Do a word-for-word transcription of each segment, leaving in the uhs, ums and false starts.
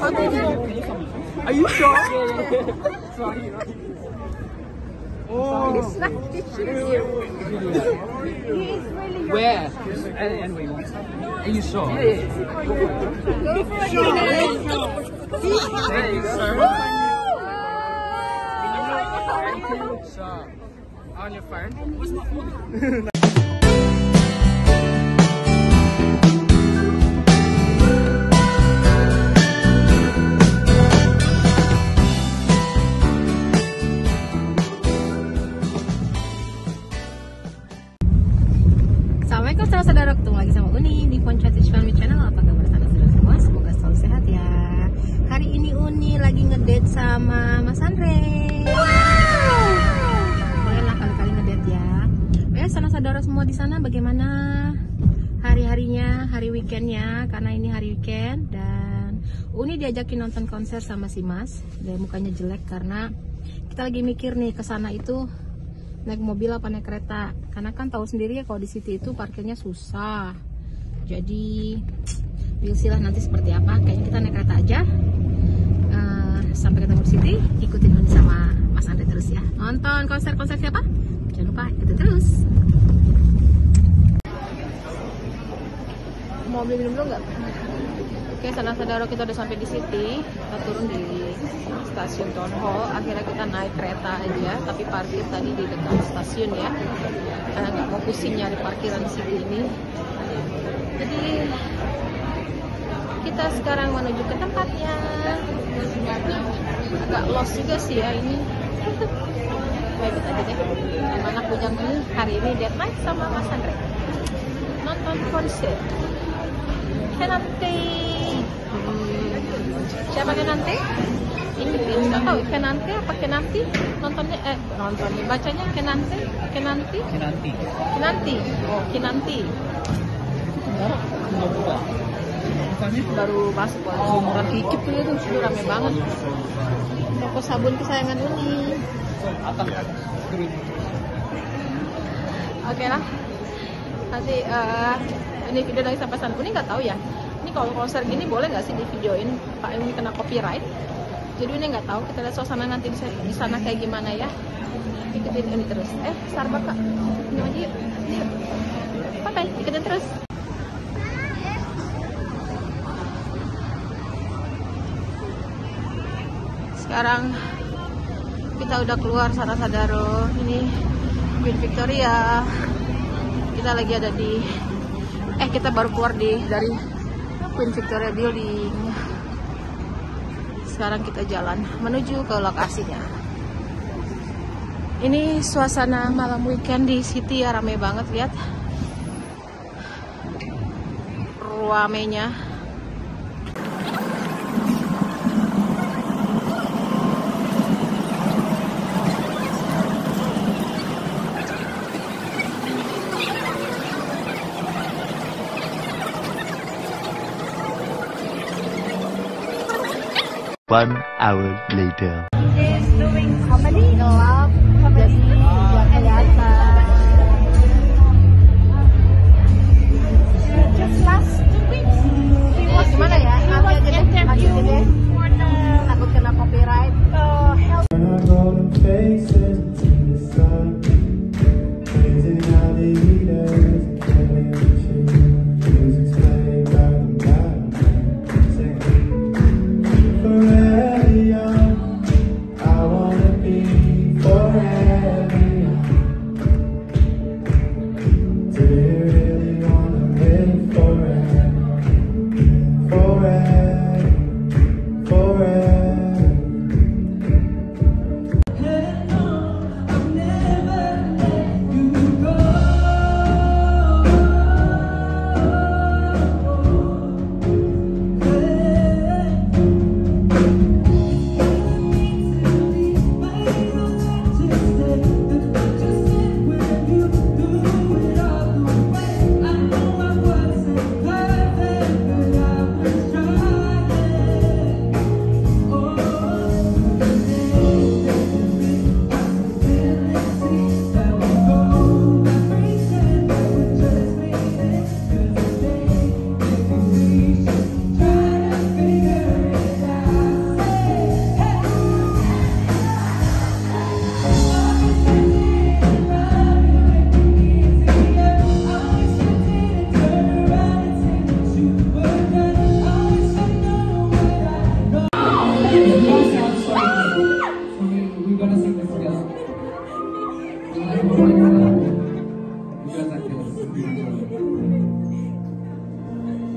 Are you sure? Oh. It's like tissues. He is really Where? Anyway, are you sure? Go for it. Thank you, sir. Thank you, sir. On your phone? What's my phone? Assalamualaikum saudara-saudara, ketemu lagi sama Uni di Ponchatic Family Channel. Apa kabar saudara-saudara semua? Semoga selalu sehat ya. Hari ini Uni lagi ngedate sama Mas Andre. Wow. Bolehlah kali-kali ngedate ya. Ya saudara-saudara semua di sana bagaimana hari-harinya, hari weekendnya? Karena ini hari weekend dan Uni diajakin nonton konser sama si Mas. Dia mukanya jelek karena kita lagi mikir nih kesana itu naik mobil apa naik kereta, karena kan tahu sendiri ya kalau di city itu parkirnya susah. Jadi pilihlah nanti seperti apa. Kayaknya kita naik kereta aja. Uh, sampai ketemu di city, ikutin Uni sama Mas Andre terus ya. Nonton konser-konser siapa? Jangan lupa ikutin terus. Mau beli minum dulu nggak? Oke, saudara-saudara, kita udah sampai di city. Kita turun di stasiun Town Hall. Akhirnya kita naik kereta aja, tapi parkir tadi di dekat stasiun ya, karena nggak mau pusing nyari parkiran di city ini. Jadi kita sekarang menuju ke tempatnya. Agak lost juga sih ya ini. Baik kita aja deh. Anak bujang ini hari ini date night sama Mas Andre. Nonton konser. Kenante. Siapa Kenante? Inggris, nggak tahu Kenante apa Kenanti? Nontonnya eh nontonnya bacanya Kenante, Kenanti, Kinanti. Kinanti, oh Kinanti. Baru masuk lah, umuran kikip tuh itu sudah rame banget. Toko sabun kesayangan Uni. Oke lah, nanti uh, ini video dari sampai sana. Uni nggak tahu ya. Ini kalau konser gini boleh nggak sih di videoin? Pak ini kena copyright. Jadi ini nggak tahu, kita lihat suasana nanti di sana kayak gimana ya. Ikutin ini terus. Eh, Starbucks kak, ini aja yuk. Ini yuk. Oke, ikutin terus. Sekarang kita udah keluar saudara-saudara. Ini Queen Victoria. Kita lagi ada di, eh kita baru keluar di dari Queen Victoria Building. Sekarang kita jalan menuju ke lokasinya. Ini suasana malam weekend di city ya, rame banget, lihat ruamenya. One hour later. Is doing comedy gelap, jadi buat kelihatan. Just last two weeks. Was gimana ya? Nanti aja deh, lanjutin deh. Takut kena copyright. Uh, help. Forever young, I wanna be forever young.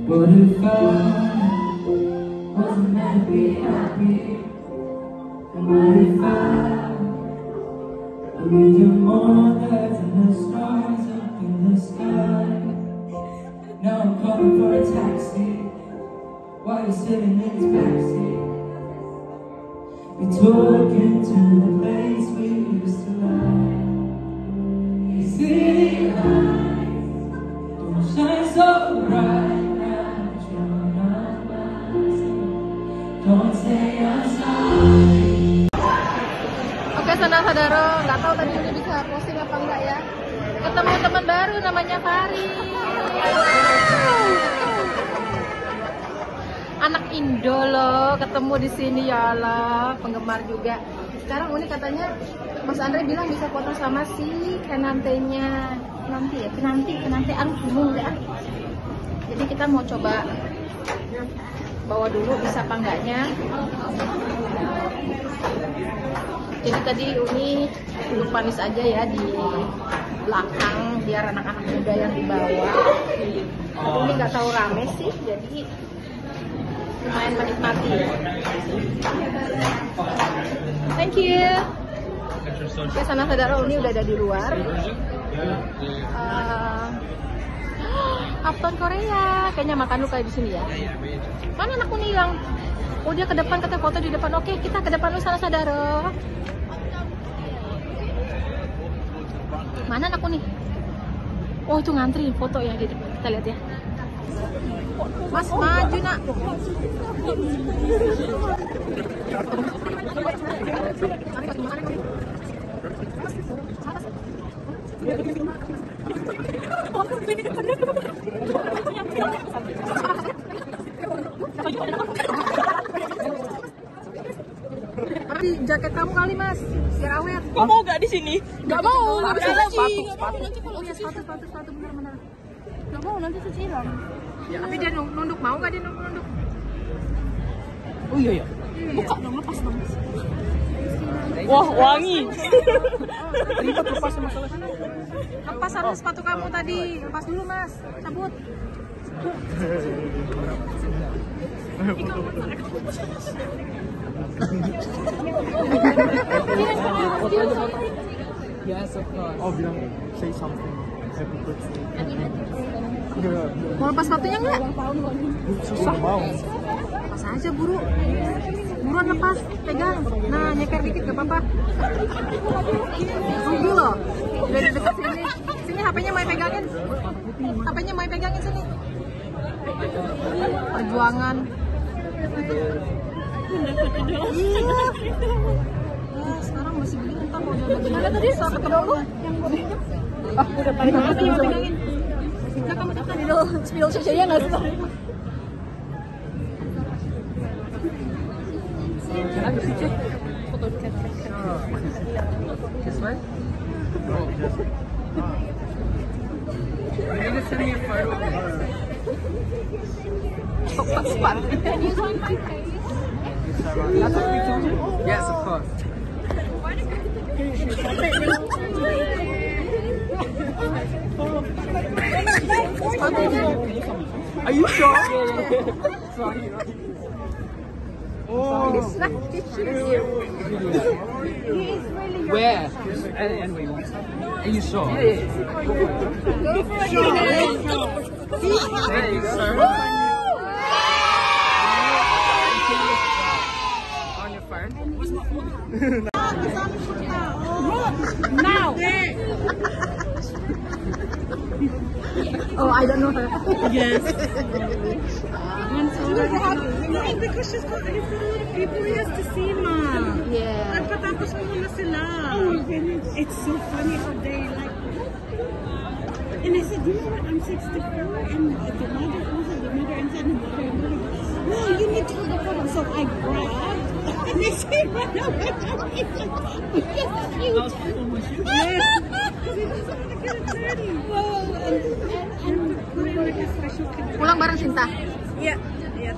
What if I wasn't meant to be happy? And what if I believed in more than the stars up in the sky? Now I'm calling for a taxi while you're sitting in its backseat. You're talking to the place we used to lie. You see lights don't shine so bright now that you're not mine. Don't say I'm sorry. Oke saudara-saudara, nggak tahu tadi ini bisa posting apa enggak ya. Ketemu teman baru namanya Fari. Anak Indo loh, ketemu di sini ya Allah, penggemar juga. Sekarang Uni katanya Mas Andre bilang bisa foto sama si Kenantenya. Nanti ya, Kenanti, Kenanti ang bingung deh. Jadi kita mau coba bawa dulu bisa apa enggaknya. Jadi tadi Uni duduk manis aja ya di belakang biar anak-anak muda yang dibawa. Uni nggak tahu rame sih, jadi lumayan menikmati. Thank you. Oke, sana saudara Uni udah ada di luar. Uh, Uptown Korea, kayaknya makan lu kayak di sini ya. Mana anak Uni yang? Oh dia ke depan, katanya foto di depan. Oke, kita ke depan lu sana saudara. Mana anak Uni? Oh itu ngantri foto ya di depan. Kita lihat ya. Mas maju nak. Di jaket kamu kali Mas, biar awet. Kok mau gak di sini? Gak mau, Sepatu, gak lagi. sepatu, Gak sepatu. mau nanti kalau Oh ya sepatu, sepatu, sepatu benar-benar. Gak mau nanti kecilan. Ya, tapi dia nunduk, mau gak dia nunduk? Oh iya ya. Buka dong, lepas dong. Wah wangi. Ribet lepas masalah. Lepas harus sepatu kamu tadi, lepas dulu Mas, cabut. Yes, of course. Oh, bilang say something. Happy birthday. Mau lepas sepatunya nggak? Susah mau. Lepas aja buru. Buruan lepas, pegang. Nah, nyeker dikit gak apa-apa. Rugi loh. Udah di dekat sini. Sini H P-nya mau pegangin. H P-nya mau pegangin sini. Perjuangan. Iya. Ya, sekarang masih begini, entar kalau udah gede tadi soal ketemu lu. Ah, udah paling banget yang pegangin. Nah, kamu tuh tadi dulu spill susunya nggak sih? This way? You need to send me a photo of her. Can you find my face? That's what we told you? Yes, of course. Are you sure? Sorry. Oh. Where? Anyway, are you sure? Yeah, yeah. Thank you, sir. On your phone? Now. Oh, I don't know her. Yes. Because she's got, he's got a lot of people he has to see, ma. Yeah. Nagpatapos mo muna sila. It's so funny how they like. And I said, you know what? I'm sixty-four, and the mother also, the mother and son, and the mother. No, you need to hold the photo. So I grabbed, and they say, run away. Because it's cute. Yes. Because he doesn't want to get it dirty. Well, and, and, and put it in like a special container. Pulang bareng Cinta. Yeah. Yeah.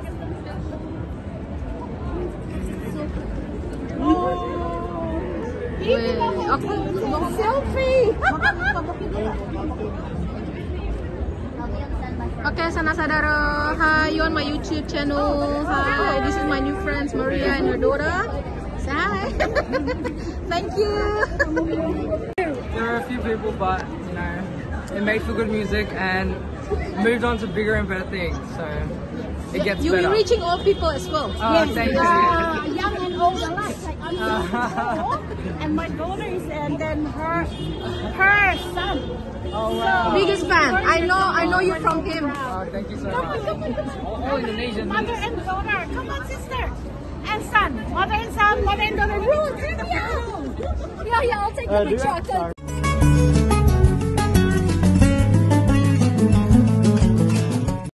Weh, aku mau selfie. Okay, Sana Sadara. Hi, you on my YouTube channel. Hi, this is my new friends Maria and her daughter. Say hi. Thank you. There are a few people, but you know, it made for good music and moved on to bigger and better things. So it gets You'll better. be reaching all people as well. Oh, thank you. Uh, young and old alike. Like I'm fifty-four, and my daughter is, and then her her son. Oh wow. Biggest fan. I know. I know you from him. Oh, thank you so much. All, all Indonesian. Mother and daughter. Come on, sister. And son. Mother and son. Mother and daughter. Rule, take me out. Yeah, yeah. I'll take the picture.